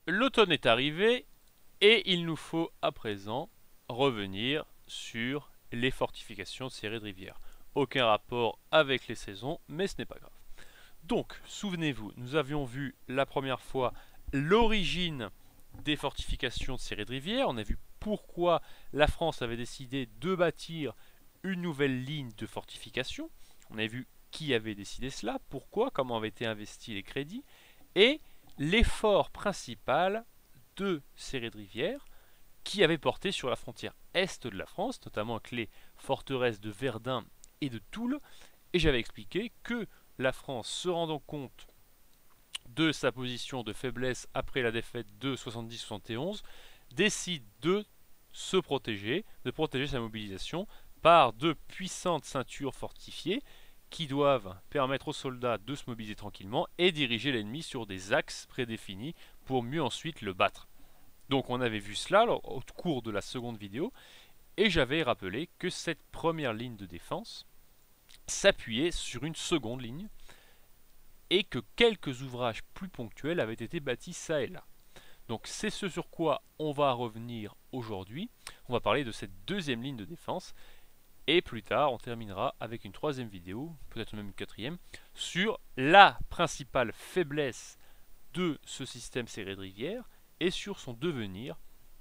L'automne est arrivé et il nous faut à présent revenir sur les fortifications de Séré de Rivière. Aucun rapport avec les saisons, mais ce n'est pas grave. Donc, souvenez-vous, nous avions vu la première fois l'origine des fortifications de Séré de Rivière. On a vu pourquoi la France avait décidé de bâtir une nouvelle ligne de fortification. On a vu qui avait décidé cela, pourquoi, comment avaient été investis les crédits, et l'effort principal de Séré de Rivière qui avait porté sur la frontière est de la France, notamment avec les forteresses de Verdun et de Toul. Et j'avais expliqué que la France, se rendant compte de sa position de faiblesse après la défaite de 70-71, décide de se protéger, de protéger sa mobilisation par de puissantes ceintures fortifiées qui doivent permettre aux soldats de se mobiliser tranquillement et diriger l'ennemi sur des axes prédéfinis pour mieux ensuite le battre. Donc on avait vu cela au cours de la seconde vidéo, et j'avais rappelé que cette première ligne de défense s'appuyait sur une seconde ligne, et que quelques ouvrages plus ponctuels avaient été bâtis ça et là. Donc c'est ce sur quoi on va revenir aujourd'hui. On va parler de cette deuxième ligne de défense, et plus tard on terminera avec une troisième vidéo, peut-être même une quatrième, sur la principale faiblesse de ce système Séré de Rivière et sur son devenir.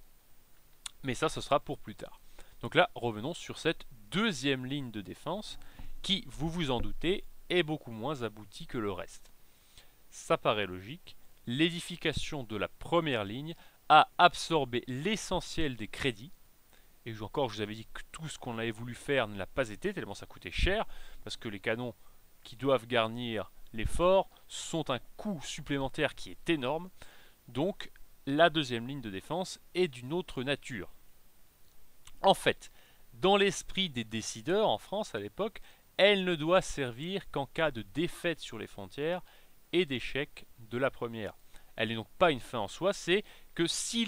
Mais ça, ce sera pour plus tard. Donc là, revenons sur cette deuxième ligne de défense qui, vous vous en doutez, est beaucoup moins aboutie que le reste. Ça paraît logique. L'édification de la première ligne a absorbé l'essentiel des crédits. Et encore, je vous avais dit que tout ce qu'on avait voulu faire ne l'a pas été, tellement ça coûtait cher, parce que les canons qui doivent garnir les forts sont un coût supplémentaire qui est énorme. Donc, la deuxième ligne de défense est d'une autre nature. En fait, dans l'esprit des décideurs en France à l'époque, elle ne doit servir qu'en cas de défaite sur les frontières et d'échec de la première. Elle n'est donc pas une fin en soi, c'est que si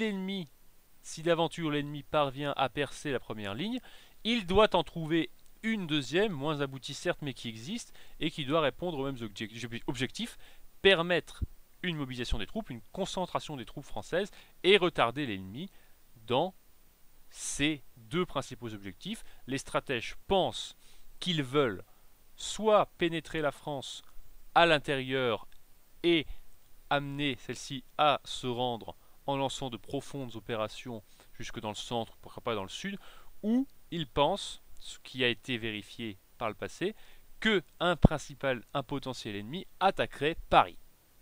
d'aventure l'ennemi parvient à percer la première ligne, il doit en trouver une deuxième, moins aboutie certes, mais qui existe, et qui doit répondre aux mêmes objectifs, permettre une mobilisation des troupes, une concentration des troupes françaises, et retarder l'ennemi dans ces deux principaux objectifs. Les stratèges pensent qu'ils veulent soit pénétrer la France à l'intérieur et amener celle-ci à se rendre en lançant de profondes opérations jusque dans le centre, pourquoi pas dans le sud, ou ils pensent, ce qui a été vérifié par le passé, qu'un potentiel ennemi attaquerait Paris.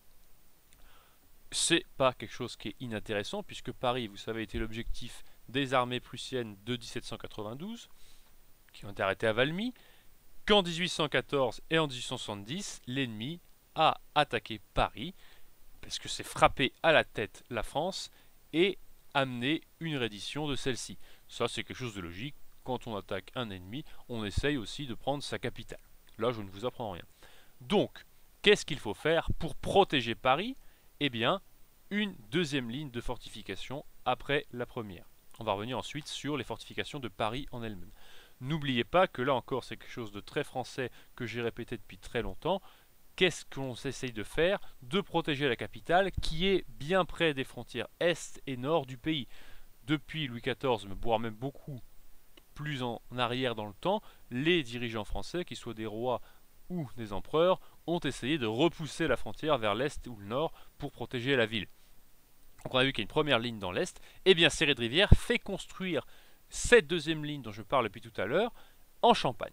C'est pas quelque chose qui est inintéressant, puisque Paris, vous savez, était l'objectif des armées prussiennes de 1792, qui ont été arrêtées à Valmy, qu'en 1814 et en 1870, l'ennemi a attaqué Paris, parce que c'est frappé à la tête la France, et amené une reddition de celle-ci. Ça, c'est quelque chose de logique. Quand on attaque un ennemi, on essaye aussi de prendre sa capitale. Là, je ne vous apprends rien. Donc, qu'est-ce qu'il faut faire pour protéger Paris? Eh bien, une deuxième ligne de fortification après la première. On va revenir ensuite sur les fortifications de Paris en elles-mêmes. N'oubliez pas que là encore, c'est quelque chose de très français que j'ai répété depuis très longtemps. Qu'est-ce qu'on essaye de faire? De protéger la capitale qui est bien près des frontières est et nord du pays. Depuis Louis XIV, voire même beaucoup plus en arrière dans le temps, les dirigeants français, qu'ils soient des rois ou des empereurs, ont essayé de repousser la frontière vers l'est ou le nord pour protéger la ville. Donc on a vu qu'il y a une première ligne dans l'est, et bien Séré de Rivière fait construire cette deuxième ligne dont je parle depuis tout à l'heure en Champagne.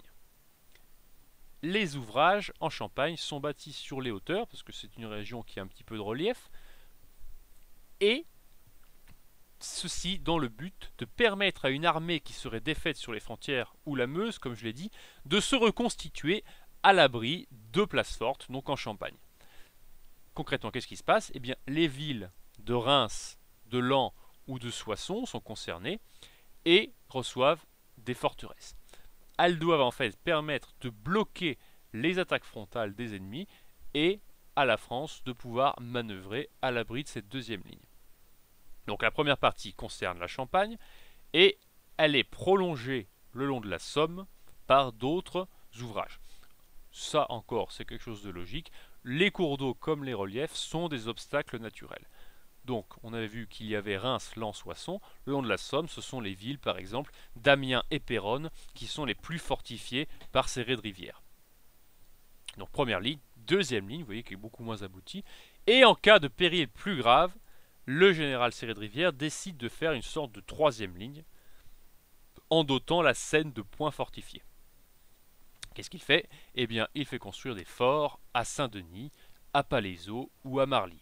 Les ouvrages en Champagne sont bâtis sur les hauteurs, parce que c'est une région qui a un petit peu de relief, et ceci dans le but de permettre à une armée qui serait défaite sur les frontières ou la Meuse, comme je l'ai dit, de se reconstituer à l'abri de places fortes, donc en Champagne. Concrètement, qu'est-ce qui se passe? Eh bien, les villes de Reims, de Laon ou de Soissons sont concernées et reçoivent des forteresses. Elles doivent en fait permettre de bloquer les attaques frontales des ennemis et à la France de pouvoir manœuvrer à l'abri de cette deuxième ligne. Donc la première partie concerne la Champagne et elle est prolongée le long de la Somme par d'autres ouvrages. Ça encore, c'est quelque chose de logique. Les cours d'eau comme les reliefs sont des obstacles naturels. Donc, on avait vu qu'il y avait Reims, Lens, Soissons. Le long de la Somme, ce sont les villes, par exemple, d'Amiens et Péronne, qui sont les plus fortifiées par ces raies de rivière. Donc, première ligne. Deuxième ligne, vous voyez, qui est beaucoup moins aboutie. Et en cas de péril plus grave, le général Serré de Rivière décide de faire une sorte de troisième ligne, en dotant la Seine de points fortifiés. Qu'est-ce qu'il fait? Eh bien, il fait construire des forts à Saint-Denis, à Palaiseau ou à Marly.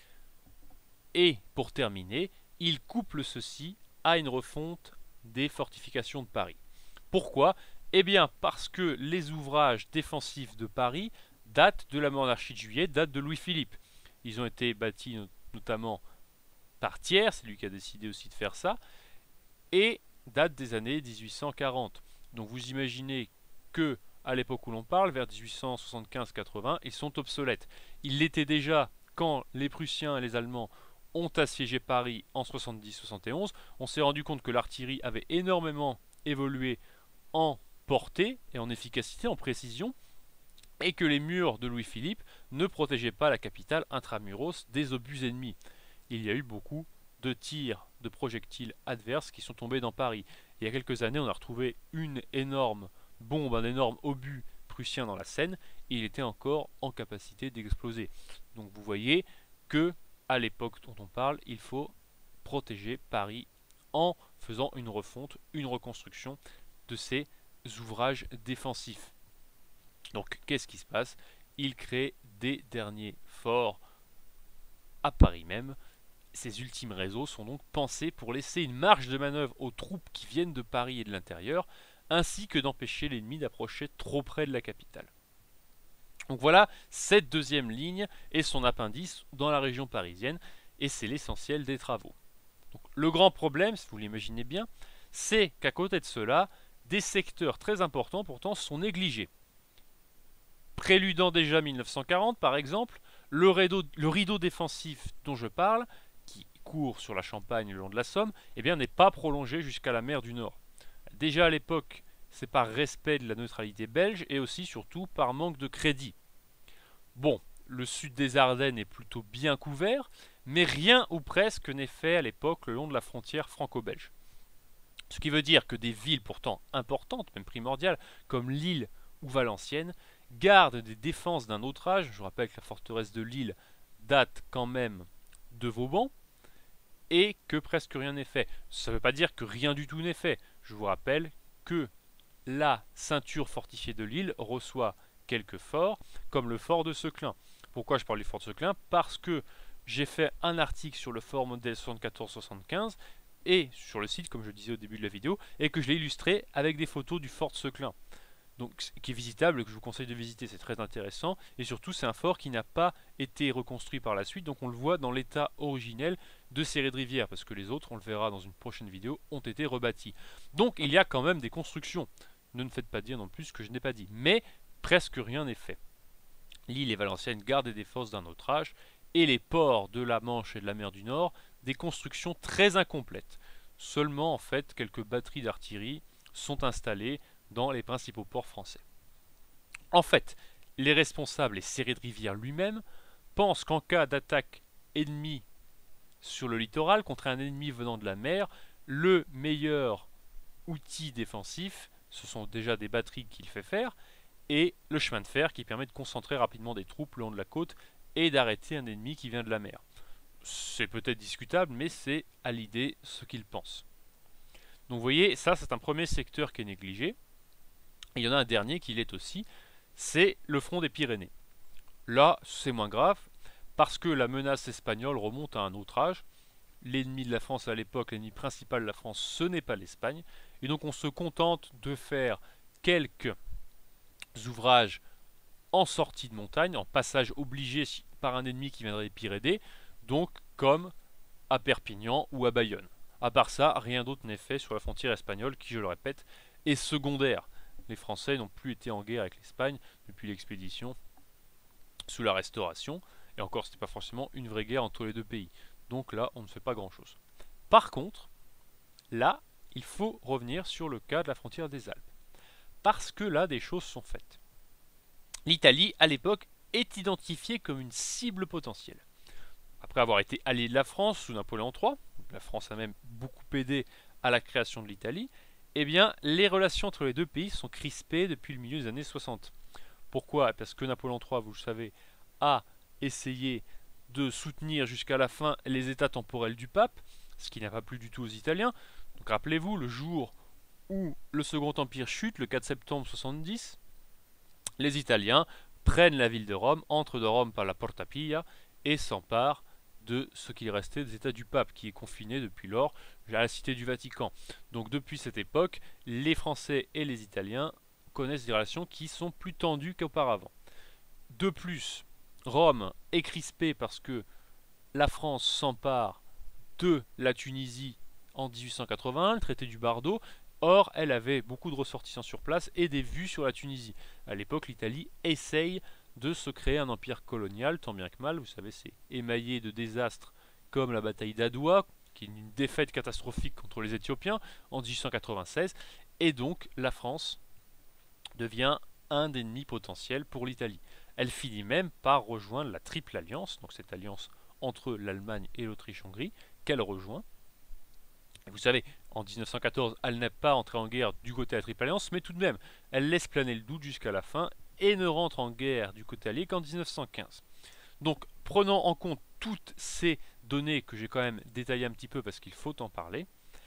Et pour terminer, il couple ceci à une refonte des fortifications de Paris. Pourquoi? Eh bien parce que les ouvrages défensifs de Paris datent de la monarchie de Juillet, datent de Louis-Philippe. Ils ont été bâtis notamment par Thiers, c'est lui qui a décidé aussi de faire ça, et datent des années 1840. Donc vous imaginez que à l'époque où l'on parle, vers 1875-80, ils sont obsolètes. Ils l'étaient déjà quand les Prussiens et les Allemands ont assiégé Paris en 70-71. On s'est rendu compte que l'artillerie avait énormément évolué en portée et en efficacité, en précision, et que les murs de Louis-Philippe ne protégeaient pas la capitale intramuros des obus ennemis. Il y a eu beaucoup de tirs de projectiles adverses qui sont tombés dans Paris. Il y a quelques années, on a retrouvé une énorme bombe, un énorme obus prussien dans la Seine, et il était encore en capacité d'exploser. Donc vous voyez que à l'époque dont on parle, il faut protéger Paris en faisant une refonte, une reconstruction de ces ouvrages défensifs. Donc qu'est-ce qui se passe? Il crée des derniers forts à Paris même. Ces ultimes réseaux sont donc pensés pour laisser une marge de manœuvre aux troupes qui viennent de Paris et de l'intérieur, ainsi que d'empêcher l'ennemi d'approcher trop près de la capitale. Donc voilà cette deuxième ligne et son appendice dans la région parisienne, et c'est l'essentiel des travaux. Donc, le grand problème, si vous l'imaginez bien, c'est qu'à côté de cela, des secteurs très importants pourtant sont négligés. Préludant déjà 1940 par exemple, le rideau défensif dont je parle, qui court sur la Champagne le long de la Somme, eh bien, n'est pas prolongé jusqu'à la mer du Nord. Déjà à l'époque, c'est par respect de la neutralité belge et aussi surtout par manque de crédit. Bon, le sud des Ardennes est plutôt bien couvert, mais rien ou presque n'est fait à l'époque le long de la frontière franco-belge. Ce qui veut dire que des villes pourtant importantes, même primordiales, comme Lille ou Valenciennes, gardent des défenses d'un autre âge. Je vous rappelle que la forteresse de Lille date quand même de Vauban, et que presque rien n'est fait. Ça ne veut pas dire que rien du tout n'est fait. Je vous rappelle que la ceinture fortifiée de Lille reçoit quelques forts, comme le fort de Seclin. Pourquoi je parle du fort de Seclin? Parce que j'ai fait un article sur le fort modèle 74-75 et sur le site, comme je disais au début de la vidéo, et que je l'ai illustré avec des photos du fort de Seclin. Donc, qui est visitable et que je vous conseille de visiter, c'est très intéressant. Et surtout, c'est un fort qui n'a pas été reconstruit par la suite, donc on le voit dans l'état originel de Serré de Rivière, parce que les autres, on le verra dans une prochaine vidéo, ont été rebâtis. Donc il y a quand même des constructions. Ne me faites pas dire non plus ce que je n'ai pas dit. Mais presque rien n'est fait. Lille et Valenciennes gardent des forces d'un autre âge, et les ports de la Manche et de la mer du Nord, des constructions très incomplètes. Seulement, en fait, quelques batteries d'artillerie sont installées dans les principaux ports français. En fait, les responsables et Serré de Rivière lui-même pensent qu'en cas d'attaque ennemie sur le littoral contre un ennemi venant de la mer, le meilleur outil défensif, ce sont déjà des batteries qu'il fait faire, et le chemin de fer qui permet de concentrer rapidement des troupes le long de la côte et d'arrêter un ennemi qui vient de la mer. C'est peut-être discutable, mais c'est à l'idée ce qu'ils pensent. Donc vous voyez, ça c'est un premier secteur qui est négligé. Et il y en a un dernier qui l'est aussi, c'est le front des Pyrénées. Là, c'est moins grave, parce que la menace espagnole remonte à un autre âge. L'ennemi de la France à l'époque, l'ennemi principal de la France, ce n'est pas l'Espagne. Et donc on se contente de faire quelques ouvrages en sortie de montagne, en passage obligé par un ennemi qui viendrait des Pyrénées, donc comme à Perpignan ou à Bayonne. À part ça, rien d'autre n'est fait sur la frontière espagnole qui, je le répète, est secondaire. Les Français n'ont plus été en guerre avec l'Espagne depuis l'expédition sous la Restauration, et encore c'était pas forcément une vraie guerre entre les deux pays. Donc là, on ne fait pas grand-chose. Par contre, là, il faut revenir sur le cas de la frontière des Alpes. Parce que là, des choses sont faites. L'Italie, à l'époque, est identifiée comme une cible potentielle. après avoir été allié de la France sous Napoléon III, la France a même beaucoup aidé à la création de l'Italie, eh bien, les relations entre les deux pays sont crispées depuis le milieu des années 60. Pourquoi? Parce que Napoléon III, vous le savez, a essayé de soutenir jusqu'à la fin les états temporels du pape, ce qui n'a pas plu du tout aux Italiens. Donc rappelez-vous, le jour où le Second Empire chute, le 4 septembre 70, les Italiens prennent la ville de Rome, entrent de Rome par la Porta Pia et s'emparent de ce qu'il restait des états du pape, qui est confiné depuis lors à la cité du Vatican. Donc depuis cette époque, les Français et les Italiens connaissent des relations qui sont plus tendues qu'auparavant. De plus, Rome est crispée parce que la France s'empare de la Tunisie en 1881, le traité du Bardo. Or, elle avait beaucoup de ressortissants sur place et des vues sur la Tunisie. À l'époque, l'Italie essaye de se créer un empire colonial, tant bien que mal. Vous savez, c'est émaillé de désastres comme la bataille d'Adwa, qui est une défaite catastrophique contre les Éthiopiens en 1896. Et donc, la France devient un ennemi potentiel pour l'Italie. Elle finit même par rejoindre la Triple Alliance, donc cette alliance entre l'Allemagne et l'Autriche-Hongrie, qu'elle rejoint. Vous savez, en 1914, elle n'est pas entrée en guerre du côté de la Triple Alliance, mais tout de même, elle laisse planer le doute jusqu'à la fin et ne rentre en guerre du côté allié qu'en 1915. Donc, prenant en compte toutes ces données que j'ai quand même détaillées un petit peu parce qu'il faut en parler,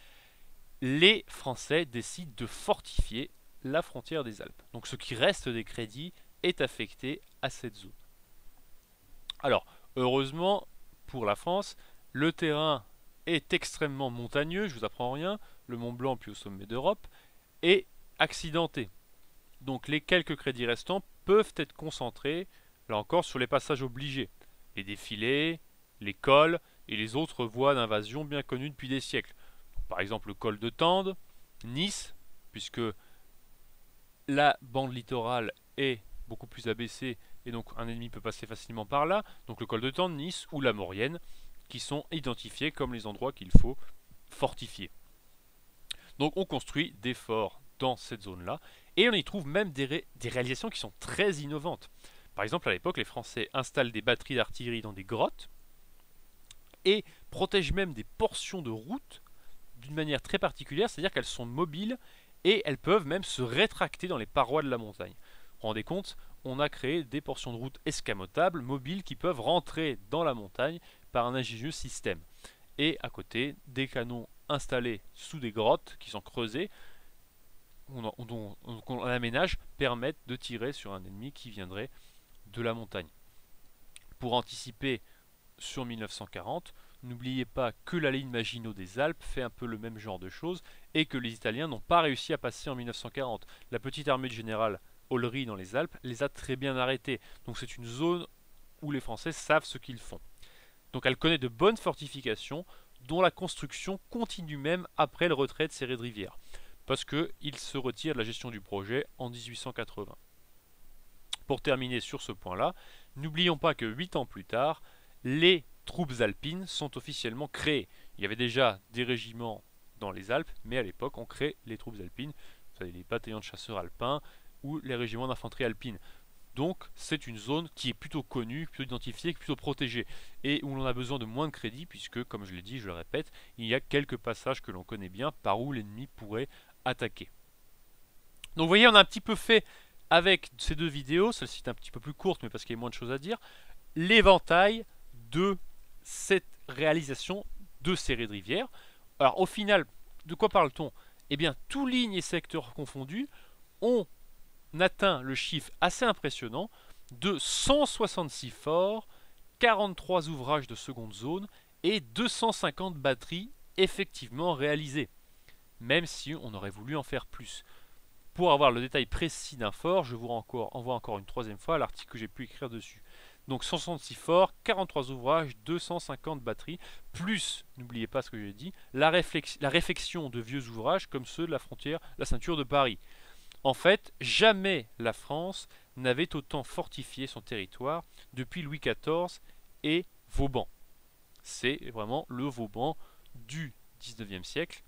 les Français décident de fortifier la frontière des Alpes. Donc, ce qui reste des crédits est affecté à cette zone. Alors, heureusement pour la France, le terrain est extrêmement montagneux, je vous apprends rien, le Mont Blanc puis au sommet d'Europe, est accidenté. Donc les quelques crédits restants peuvent être concentrés, là encore, sur les passages obligés, les défilés, les cols et les autres voies d'invasion bien connues depuis des siècles. Par exemple le col de Tende, Nice, puisque la bande littorale est beaucoup plus abaissée et donc un ennemi peut passer facilement par là, donc le col de Tende, Nice ou la Maurienne, qui sont identifiés comme les endroits qu'il faut fortifier. Donc on construit des forts dans cette zone-là, et on y trouve même des réalisations qui sont très innovantes. Par exemple, à l'époque, les Français installent des batteries d'artillerie dans des grottes, et protègent même des portions de route d'une manière très particulière, c'est-à-dire qu'elles sont mobiles, et elles peuvent même se rétracter dans les parois de la montagne. Vous vous rendez compte, on a créé des portions de route escamotables, mobiles, qui peuvent rentrer dans la montagne par un ingénieux système. Et à côté, des canons installés sous des grottes qui sont creusées, dont on aménage, permettent de tirer sur un ennemi qui viendrait de la montagne. Pour anticiper sur 1940, n'oubliez pas que la ligne Maginot des Alpes fait un peu le même genre de choses et que les Italiens n'ont pas réussi à passer en 1940. La petite armée du général Ollery dans les Alpes les a très bien arrêtés. Donc c'est une zone où les Français savent ce qu'ils font. Donc elle connaît de bonnes fortifications dont la construction continue même après le retrait de Serré-de-Rivière, parce qu'ils se retirent de la gestion du projet en 1880. Pour terminer sur ce point-là, n'oublions pas que 8 ans plus tard, les troupes alpines sont officiellement créées. Il y avait déjà des régiments dans les Alpes, mais à l'époque on crée les troupes alpines, vous savez, les bataillons de chasseurs alpins ou les régiments d'infanterie alpine. Donc c'est une zone qui est plutôt connue, plutôt identifiée, plutôt protégée, et où l'on a besoin de moins de crédit, puisque, comme je l'ai dit, je le répète, il y a quelques passages que l'on connaît bien par où l'ennemi pourrait attaquer. Donc vous voyez, on a un petit peu fait, avec ces deux vidéos, celle-ci est un petit peu plus courte, mais parce qu'il y a moins de choses à dire, l'éventail de cette réalisation de Serré-de-Rivière. Alors au final, de quoi parle-t-on? Eh bien, tous lignes et secteurs confondus, on atteint le chiffre assez impressionnant de 166 forts, 43 ouvrages de seconde zone et 250 batteries effectivement réalisées, même si on aurait voulu en faire plus. Pour avoir le détail précis d'un fort, je vous envoie encore une troisième fois l'article que j'ai pu écrire dessus. Donc 166 forts, 43 ouvrages, 250 batteries, plus, n'oubliez pas ce que j'ai dit, la réfection de vieux ouvrages comme ceux de la frontière, la ceinture de Paris. En fait, jamais la France n'avait autant fortifié son territoire depuis Louis XIV et Vauban. C'est vraiment le Vauban du XIXe siècle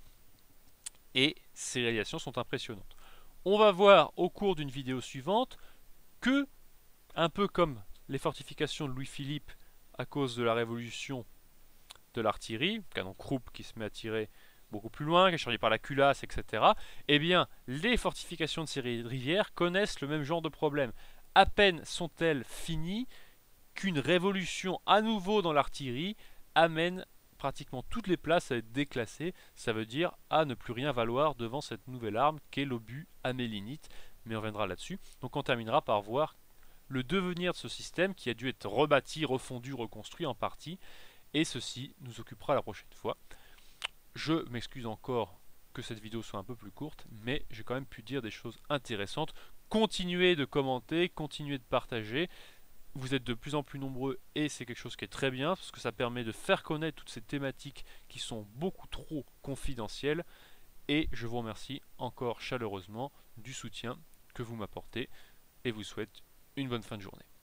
et ces réalisations sont impressionnantes. On va voir au cours d'une vidéo suivante que, un peu comme les fortifications de Louis-Philippe à cause de la révolution de l'artillerie, canon Krupp qui se met à tirer beaucoup plus loin, qui est chargé par la culasse, etc. Eh bien, les fortifications de ces rivières connaissent le même genre de problème. À peine sont-elles finies qu'une révolution à nouveau dans l'artillerie amène pratiquement toutes les places à être déclassées. Ça veut dire à ne plus rien valoir devant cette nouvelle arme qu'est l'obus amélinite. Mais on reviendra là-dessus. Donc on terminera par voir le devenir de ce système qui a dû être rebâti, refondu, reconstruit en partie. Et ceci nous occupera la prochaine fois. Je m'excuse encore que cette vidéo soit un peu plus courte, mais j'ai quand même pu dire des choses intéressantes. Continuez de commenter, continuez de partager. Vous êtes de plus en plus nombreux et c'est quelque chose qui est très bien parce que ça permet de faire connaître toutes ces thématiques qui sont beaucoup trop confidentielles. Et je vous remercie encore chaleureusement du soutien que vous m'apportez et vous souhaite une bonne fin de journée.